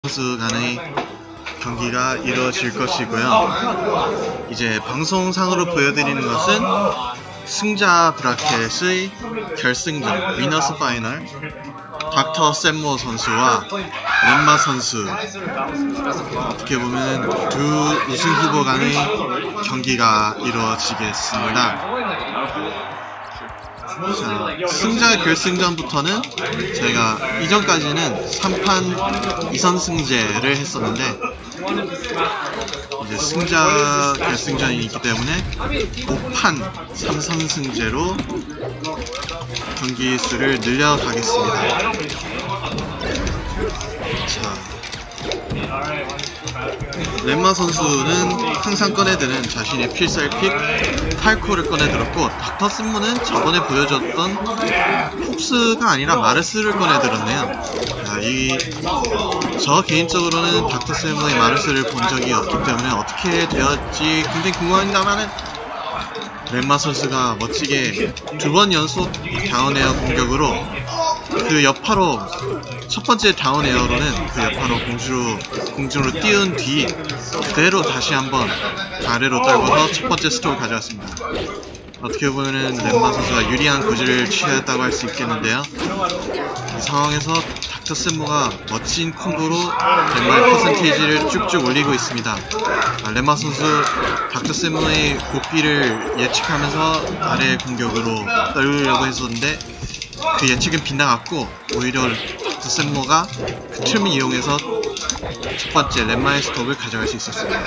선수 간의 경기가 이루어질 것이고요. 이제 방송상으로 보여드리는 것은 승자 브라켓의 결승전 위너스 파이널 닥터 샘모 선수와 렘마 선수, 어떻게 보면 두 우승 후보 간의 경기가 이루어지겠습니다. 자, 승자 결승전부터는 저희가 이전까지는 3판 2선승제를 했었는데 이제 승자 결승전이 있기 때문에 5판 3선승제로 경기 수를 늘려가겠습니다. 자, 렘마 선수는 항상 꺼내드는 자신의 필살픽 팔코를 꺼내들었고, 닥터 샘모는 저번에 보여줬던 폭스가 아니라 마르스를 꺼내들었네요. 저 개인적으로는 닥터 샘모의 마르스를 본 적이 없기 때문에 어떻게 되었지 굉장히 궁금합니다만은 렘마 선수가 멋지게 두 번 연속 다운에어 공격으로 그 여파로 첫 번째 다운에어로는 그 여파로 공중으로 띄운 뒤 그대로 다시 한번 아래로 떨궈서 첫 번째 스톱을 가져왔습니다. 어떻게 보면은 렘마 선수가 유리한 고지를 취했다고 할 수 있겠는데요. 이 상황에서 닥터 샘모가 멋진 콤보로 렘마의 퍼센테이지를 쭉쭉 올리고 있습니다. 렘마 선수 닥터 샘모의 복귀를 예측하면서 아래 공격으로 떨구려고 했었는데 그 예측은 빗나갔고 오히려 닥터 샘모가 그 틈을 이용해서 첫 번째 렘마의 스톱을 가져갈 수 있었습니다.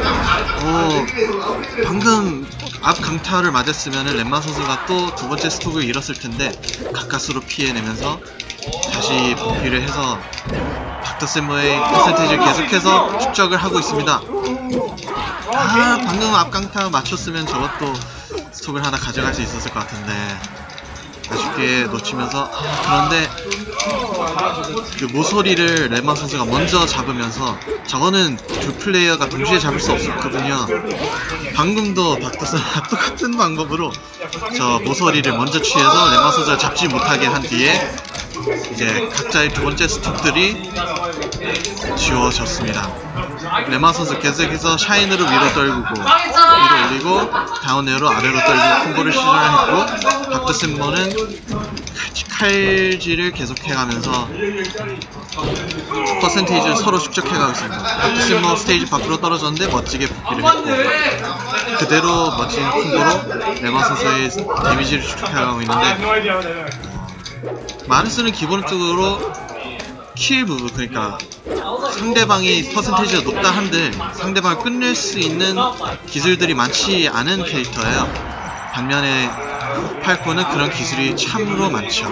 방금 앞 강타를 맞았으면 렘마 선수가 또 두 번째 스톱을 잃었을 텐데 가까스로 피해내면서 다시 복귀를 해서 닥터 샘모의 퍼센테이지를 계속해서 축적을 하고 있습니다. 방금 앞 강타 맞췄으면 저것도 스톱을 하나 가져갈 수 있었을 것 같은데 아쉽게 놓치면서, 그런데 그 모서리를 렘마 선수가 먼저 잡으면서 저거는 두 플레이어가 동시에 잡을 수 없었거든요. 방금도 닥터 샘모가 똑같은 방법으로 저 모서리를 먼저 취해서 렘마 선수가 잡지 못하게 한 뒤에 이제 각자의 두 번째 스톱들이 지워졌습니다. 렘마 선수 계속해서 샤인으로 위로 떨구고 위로 올리고 다운에어로 아래로 떨구고 콤보를 시전을 했고, 닥터 샘모는 칼질을 계속해가면서 퍼센테이지를 서로 축적해가고 있습니다. 닥터 샘모 스테이지 밖으로 떨어졌는데 멋지게 복귀를 했고 그대로 멋진 콤보로 렘마 선수의 데미지를 축적해가고 있는데, 마르스는 기본적으로 킬 부분, 그러니까 상대방이 퍼센테이지가 높다 한들 상대방을 끝낼 수 있는 기술들이 많지 않은 캐릭터예요. 반면에 팔코는 그런 기술이 참으로 많죠.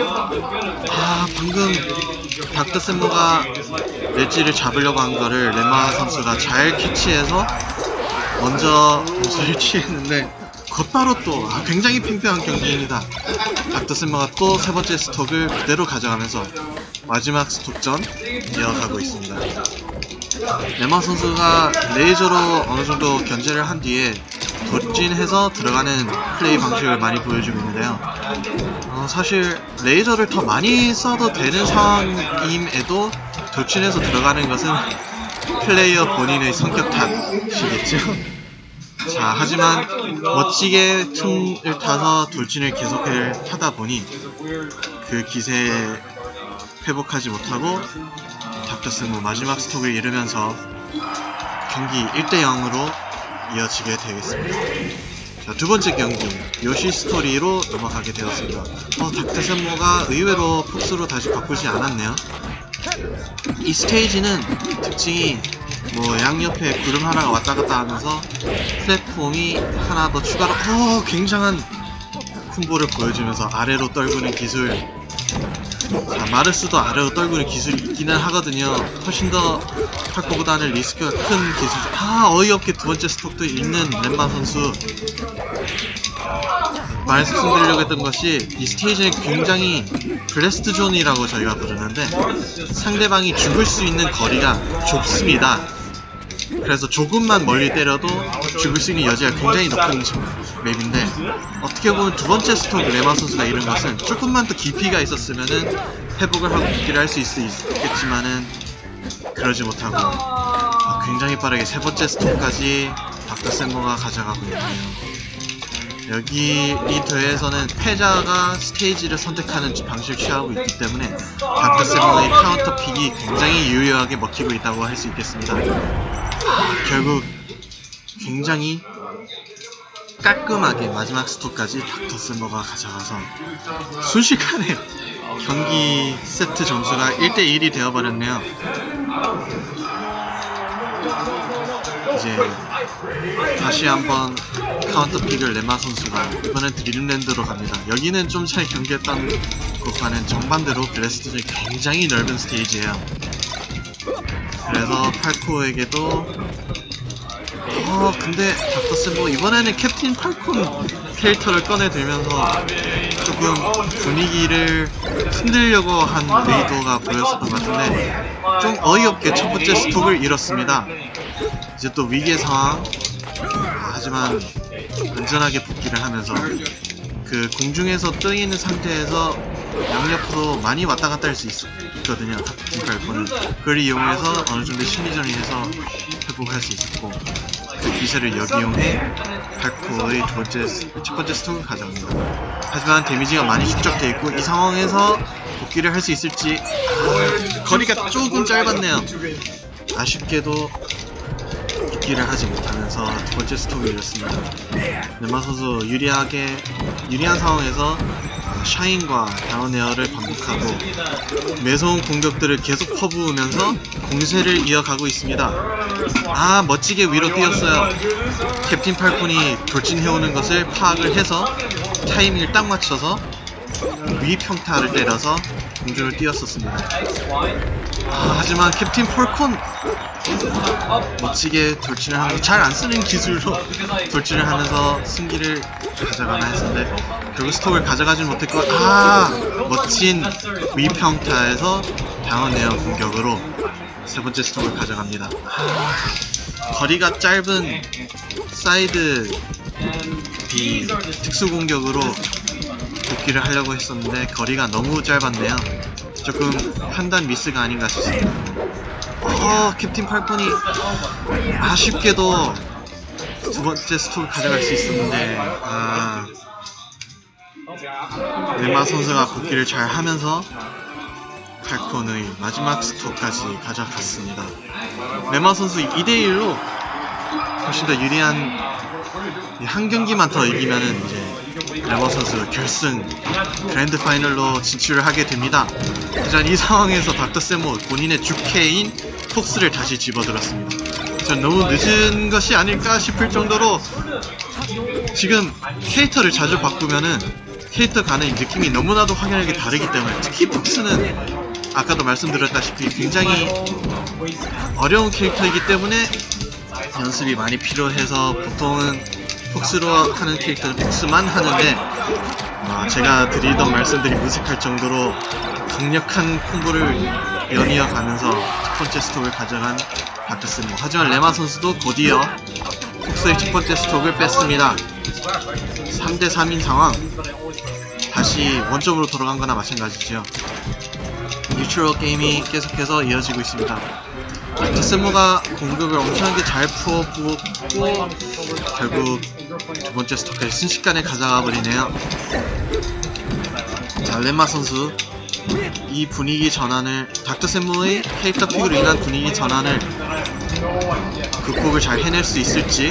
방금 닥터 샘모가 엣지를 잡으려고 한 거를 렘마 선수가 잘 캐치해서 먼저 모서리를 취했는데 곧바로 또 굉장히 팽팽한 경기입니다. 닥터 샘모가 또 세 번째 스톱을 그대로 가져가면서 마지막 스톱전 이어가고 있습니다. 렘마 선수가 레이저로 어느정도 견제를 한 뒤에 돌진해서 들어가는 플레이 방식을 많이 보여주고 있는데요. 사실 레이저를 더 많이 써도 되는 상황임에도 돌진해서 들어가는 것은 플레이어 본인의 성격 탓이겠죠. 자, 하지만 멋지게 틈을 타서 돌진을 계속을 하다 보니 그 기세에 회복하지 못하고 닥터 샘모 마지막 스톱을 잃으면서 경기 1대0으로 이어지게 되겠습니다. 자, 두 번째 경기 요시 스토리로 넘어가게 되었습니다. 닥터 샘모가 의외로 폭스로 다시 바꾸지 않았네요. 이 스테이지는 특징이 양옆에 구름 하나가 왔다갔다 하면서 플랫폼이 하나 더 추가로 굉장한 콤보를 보여주면서 아래로 떨구는 기술. 자, 마르스도 아래로 떨구는 기술이 있기는 하거든요. 훨씬 더 팔코보다는 리스크가 큰 기술. 어이없게 두 번째 스톱도 있는 렘마 선수. 말씀드리려고 했던 것이 이 스테이지는 굉장히 블래스트 존이라고 저희가 부르는데 상대방이 죽을 수 있는 거리가 좁습니다. 그래서 조금만 멀리 때려도 죽을 수 있는 여지가 굉장히 높은 맵인데, 어떻게 보면 두 번째 스톱 렘마 선수가 잃은 것은 조금만 더 깊이가 있었으면은 회복을 하고 복귀를 할 수 있겠지만은 그러지 못하고 굉장히 빠르게 세 번째 스톱까지 닥터 셈모가 가져가고 있네요. 여기 이 대회에서는 패자가 스테이지를 선택하는 방식을 취하고 있기 때문에 닥터 셈모의 카운터 픽이 굉장히 유효하게 먹히고 있다고 할 수 있겠습니다. 결국 굉장히 깔끔하게 마지막 스톱까지 닥터 셈모가 가져가서 순식간에 경기 세트 점수가 1대1이 되어버렸네요. 이제 다시 한번 카운터 픽을 레마 선수가 이번엔 드림랜드로 갑니다. 여기는 좀 전에 경기했던 곳과는 정반대로 블래스트존이 굉장히 넓은 스테이지예요. 그래서 팔코에게도 근데 닥터 셈모 이번에는 캡틴 팔콘 캐릭터를 꺼내들면서 조금 분위기를 흔들려고 한 의도가 보였었던 것 같은데 좀 어이없게 첫 번째 스톱을 잃었습니다. 이제 또 위기의 상황. 하지만 안전하게 복귀를 하면서 그 공중에서 떠 있는 상태에서 양옆으로 많이 왔다 갔다 할 수 있거든요. 캡틴 팔콘은 그걸 이용해서 어느 정도 심리전을 해서 회복할 수 있었고 그 기세를 역이용해 팔코의 첫 번째 스톱을 가져옵니다. 하지만 데미지가 많이 축적되어 있고 이 상황에서 복귀를 할 수 있을지 거리가 조금 짧았네요. 아쉽게도 복귀를 하지 못하면서 두 번째 스톱을 잃었습니다. 레마 선수 유리한 상황에서 샤인과 다운에어를 반복하고 매서운 공격들을 계속 퍼부으면서 공세를 이어가고 있습니다. 멋지게 위로 뛰었어요. 캡틴 팔콘이 돌진해오는 것을 파악을 해서 타이밍을 딱 맞춰서 위 평타를 때려서 공중을 뛰었었습니다. 하지만 캡틴 팔콘 멋지게 돌진을 하면서 잘 안쓰는 기술로 돌진을 하면서 승기를 가져가나 했는데 결국 스톱을 가져가진 못했고 멋진 위평타에서 다운에어 공격으로 세 번째 스톱을 가져갑니다. 거리가 짧은 사이드 B 특수 공격으로 복귀를 하려고 했었는데 거리가 너무 짧았네요. 조금 판단 미스가 아닌가 싶습니다. 캡틴 팔콘이 아쉽게도 두 번째 스톱을 가져갈 수 있었는데 레마 선수가 복귀를 잘 하면서 팔콘의 마지막 스톱까지 가져갔습니다. 레마 선수 2대1로 훨씬 더 유리한 한 경기만 더 이기면은 이제 레마 선수 결승 그랜드 파이널로 진출을 하게 됩니다. 하지만 이 상황에서 닥터 셈모 본인의 주캐인 폭스를 다시 집어들었습니다. 전 너무 늦은 것이 아닐까 싶을 정도로 지금 캐릭터를 자주 바꾸면은 캐릭터 간의 느낌이 너무나도 확연하게 다르기 때문에 특히 폭스는 아까도 말씀드렸다시피 굉장히 어려운 캐릭터이기 때문에 연습이 많이 필요해서 보통은 폭스로 하는 캐릭터는 폭스만 하는데 제가 드리던 말씀들이 무색할 정도로 강력한 콤보를 연이어 가면서 첫 번째 스톱을 가져간 닥터 셈모. 하지만 레마 선수도 곧이어 폭스의 첫 번째 스톱을 뺐습니다. 3대3인 상황. 다시 원점으로 돌아간 거나 마찬가지죠. 뉴트럴 게임이 계속해서 이어지고 있습니다. 닥터 셈모가 공격을 엄청나게 잘 풀어보고 결국 두 번째 스톱까지 순식간에 가져가 버리네요. 자, 레마 선수 이 분위기 전환을 닥터 셈모의 캐릭터 픽으로 인한 분위기 전환을 극복을 잘 해낼 수 있을지.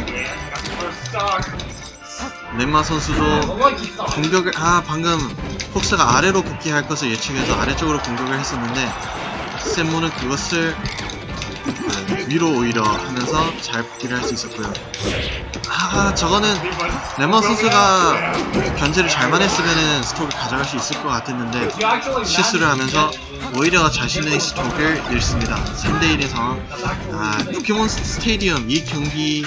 렘마 선수도 공격을 방금 폭스가 아래로 복귀할 것을 예측해서 아래쪽으로 공격을 했었는데 셈모는 그것을 위로 오히려 하면서 잘 복귀를 할 수 있었고요. 저거는 렘마 선수가 견제를 잘만 했으면 스톱을 가져갈 수 있을 것 같았는데 실수를 하면서 오히려 자신의 스톱을 잃습니다. 3대1의 상황. 포켓몬 스테디움 이 경기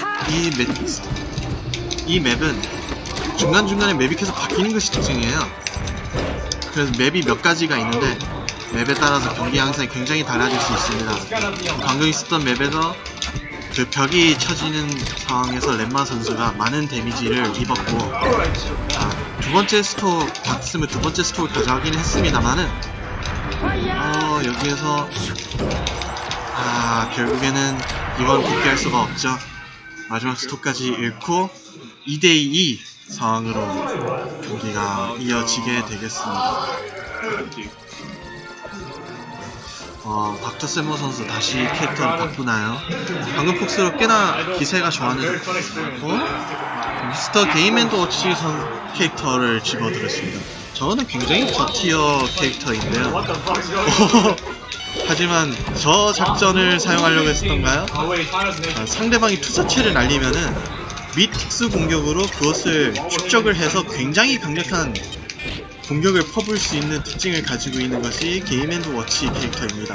이 맵은 중간중간에 맵이 계속 바뀌는 것이 특징이에요. 그래서 맵이 몇 가지가 있는데 맵에 따라서 경기 양상이 굉장히 달라질 수 있습니다. 방금 있었던 맵에서 그 벽이 쳐지는 상황에서 렘마 선수가 많은 데미지를 입었고 두 번째 스톱 봤으면 두 번째 스톱을 가져가긴 했습니다만은 여기에서 결국에는 이번 복귀할 수가 없죠. 마지막 스톱까지 잃고 2대2 상황으로 경기가 이어지게 되겠습니다. 닥터센모 선수 다시 캐릭터를 바꾸나요? 방금 폭스로 꽤나 기세가 좋았는데 미스터 게임앤워치 캐릭터를 집어들었습니다. 저는 굉장히 저티어 캐릭터인데요. 하지만 저 작전을 사용하려고 했었던가요? 상대방이 투사체를 날리면은 및 특수 공격으로 그것을 축적을 해서 굉장히 강력한 공격을 퍼부을 수 있는 특징을 가지고 있는 것이 게임앤워치 캐릭터입니다.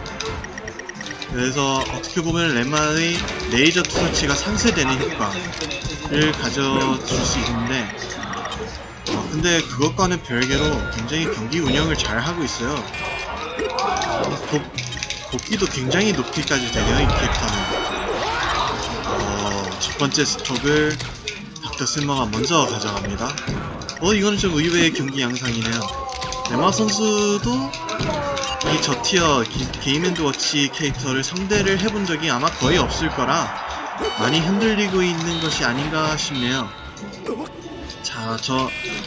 그래서 어떻게 보면 렘마의 레이저 투사체가 상쇄되는 효과를 가져줄 수 있는데 근데 그것과는 별개로 굉장히 경기 운영을 잘 하고 있어요. 복귀도 굉장히 높이까지 되네요, 이 캐릭터는. 첫 번째 스톡을 닥터센모가 먼저 가져갑니다. 이거는 좀 의외의 경기 양상이네요. 렘마 선수도 이 저티어 게임앤워치 캐릭터를 상대를 해본 적이 아마 거의 없을 거라 많이 흔들리고 있는 것이 아닌가 싶네요. 자, 저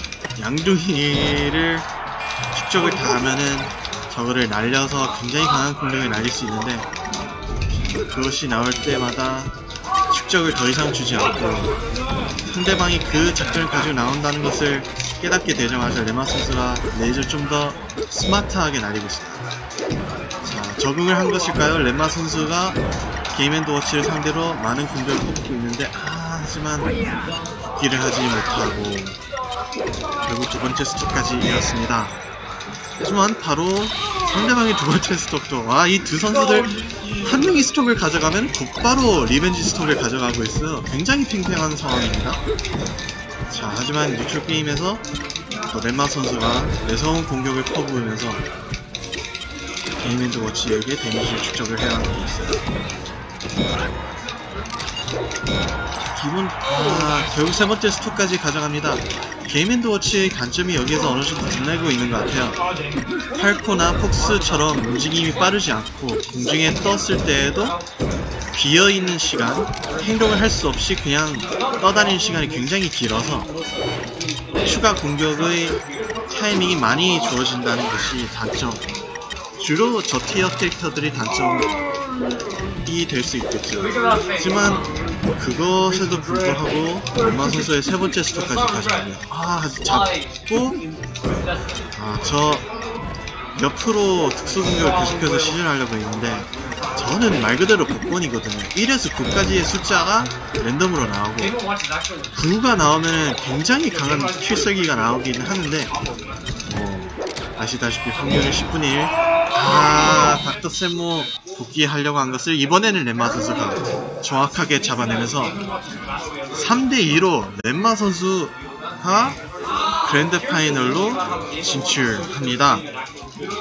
양둥이를 축적을 다 하면은 저거를 날려서 굉장히 강한 공격을 날릴 수 있는데 그것이 나올 때마다 축적을 더 이상 주지 않고 상대방이 그 작전을 가지고 나온다는 것을 깨닫게 되자마자 렘마 선수가 레이저를 좀 더 스마트하게 날리고 있습니다. 자, 적응을 한 것일까요? 렘마 선수가 게임앤워치를 상대로 많은 공격을 퍼붓고 있는데 하지만 복귀를 하지 못하고 결국 두 번째 스톱까지 이었습니다. 하지만 바로 상대방의 두 번째 스톱도 이 두 선수들 한 명이 스톱을 가져가면 곧바로 리벤지 스톱을 가져가고 있어요. 굉장히 팽팽한 상황입니다. 자, 하지만 뉴트럴 게임에서 렘마 선수가 매서운 공격을 퍼부으면서 게임앤워치에게 데미지를 축적을 해야 하고 있어요. 결국 세 번째 스톱까지 가져갑니다. 게임앤워치의 단점이 여기에서 어느 정도 드러나고 있는 것 같아요. 팔코나 폭스처럼 움직임이 빠르지 않고 공중에 떴을 때에도 비어있는 시간, 행동을 할 수 없이 그냥 떠다니는 시간이 굉장히 길어서 추가 공격의 타이밍이 많이 주어진다는 것이 단점. 주로 저티어 캐릭터들이 단점이 될 수 있겠죠. 하지만 그것에도 불구하고 렘마 선수의 세 번째 스톱까지 가져갑니다. 잡고 저 옆으로 특수 공격을 계속해서 시전하려고 했는데 저는 말 그대로 복권이거든요. 1에서 9까지의 숫자가 랜덤으로 나오고 9가 나오면 굉장히 강한 필살기가 나오긴 하는데 아시다시피 확률은 10분의 1. 닥터센모 복귀하려고 한 것을 이번에는 렘마 선수가 정확하게 잡아내면서 3대2로 렘마 선수가 그랜드 파이널로 진출합니다.